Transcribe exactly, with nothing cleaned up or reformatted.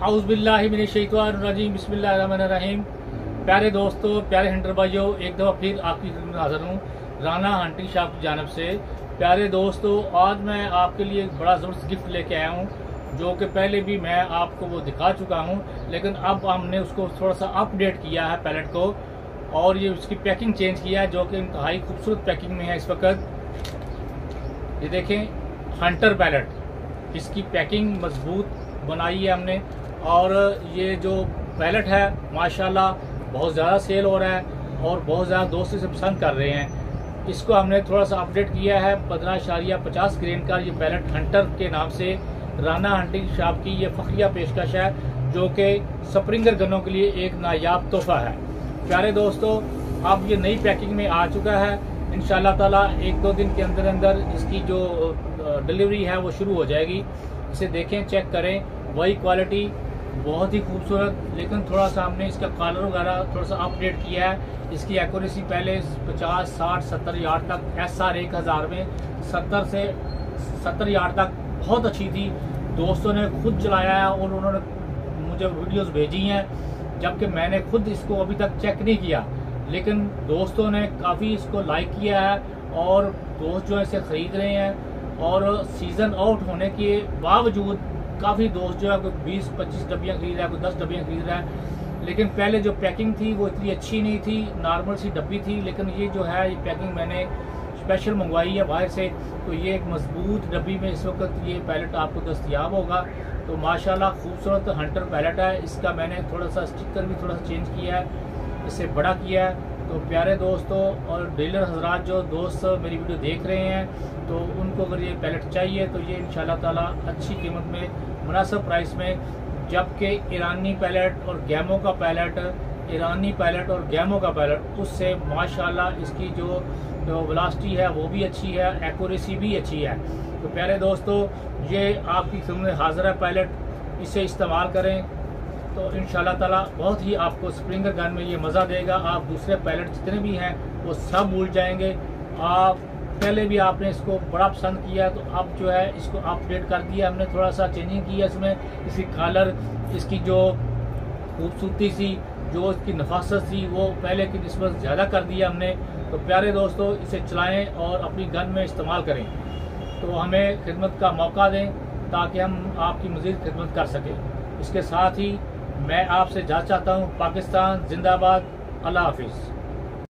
औज़ुबिल्लाहिमिनश्शैतानिर्रजीम बिस्मिल्लाहिर्रहमानिर्रहीम। प्यारे दोस्तों, प्यारे हंटर भाइयों, एक दफ़ा फिर आपकी खिदमत में हाज़िर हूँ राना हंटिंग शॉप की जानब से। प्यारे दोस्तों, आज मैं आपके लिए एक बड़ा ज़बरदस्त गिफ्ट लेके आया हूँ, जो कि पहले भी मैं आपको वो दिखा चुका हूँ, लेकिन अब हमने उसको थोड़ा सा अपडेट किया है पैलेट को, और ये उसकी पैकिंग चेंज किया है, जो कि इंतहाई खूबसूरत पैकिंग में है इस वक्त। ये देखें, हंटर पैलेट, इसकी पैकिंग मजबूत बनाई है हमने, और ये जो पैलेट है माशाल्लाह बहुत ज़्यादा सेल हो रहा है और बहुत ज़्यादा दोस्त इसे पसंद कर रहे हैं। इसको हमने थोड़ा सा अपडेट किया है। पंद्रह इशारिया पचास ग्रेन का ये पैलेट हंटर के नाम से राना हंटिंग शॉप की ये फखरिया पेशकश है, जो कि स्प्रिंगर गनों के लिए एक नायाब तोहफा है। प्यारे दोस्तों, अब ये नई पैकिंग में आ चुका है। इंशाल्लाह ताला एक दो दिन के अंदर अंदर इसकी जो डिलीवरी है वो शुरू हो जाएगी। इसे देखें, चेक करें, वही क्वालिटी, बहुत ही खूबसूरत, लेकिन थोड़ा सा हमने इसका कलर वगैरह थोड़ा सा अपडेट किया है। इसकी एक्यूरेसी पहले पचास साठ सत्तर यार्ड तक, एस आर एक हज़ार में सत्तर से सत्तर यार्ड तक बहुत अच्छी थी। दोस्तों ने खुद चलाया है और उन्होंने मुझे वीडियोस भेजी हैं, जबकि मैंने खुद इसको अभी तक चेक नहीं किया, लेकिन दोस्तों ने काफ़ी इसको लाइक किया है और दोस्त जो है इसे ख़रीद रहे हैं। और सीज़न आउट होने के बावजूद काफ़ी दोस्त जो है कोई बीस पच्चीस डब्बियाँ खरीद रहा है, कोई दस डब्बियाँ खरीद रहा है। लेकिन पहले जो पैकिंग थी वो इतनी अच्छी नहीं थी, नॉर्मल सी डब्बी थी, लेकिन ये जो है ये पैकिंग मैंने स्पेशल मंगवाई है बाहर से, तो ये एक मजबूत डब्बी में इस वक्त ये पैलेट आपको दस्तयाब होगा। तो माशाल्लाह खूबसूरत हंटर पैलेट है। इसका मैंने थोड़ा सा स्टिकर भी थोड़ा सा चेंज किया है, इससे बड़ा किया है। तो प्यारे दोस्तों और डीलर हजरात, जो दोस्त मेरी वीडियो देख रहे हैं, तो उनको अगर ये पैलेट चाहिए तो ये इंशाल्लाह ताला अच्छी कीमत में, मुनासिब प्राइस में, जबकि ईरानी पैलेट और गैमो का पैलेट, ईरानी पैलेट और गैमो का पैलेट, उससे माशाल्लाह इसकी जो जो वेलोसिटी है वो भी अच्छी है, एक्यूरेसी भी अच्छी है। तो प्यारे दोस्तों, ये आपकी खिदमत में हाजिर है पैलेट, इसे इस्तेमाल करें तो इंशाल्लाह ताला बहुत ही आपको स्प्रिंगर गन में ये मज़ा देगा। आप दूसरे पैलेट जितने भी हैं वो सब भूल जाएंगे। आप पहले भी आपने इसको बड़ा पसंद किया, तो अब जो है इसको अपडेट कर दिया हमने, थोड़ा सा चेंजिंग की है इसमें। इसकी कलर, इसकी जो खूबसूरती सी, जो इसकी नफासत थी, वो पहले की निस्बत ज़्यादा कर दिया हमने। तो प्यारे दोस्तों, इसे चलाएँ और अपनी गन में इस्तेमाल करें, तो हमें खिदमत का मौका दें ताकि हम आपकी मज़ीद खिदमत कर सकें। इसके साथ ही मैं आपसे जा चाहता हूँ, पाकिस्तान जिंदाबाद, अल्लाह हाफिज़।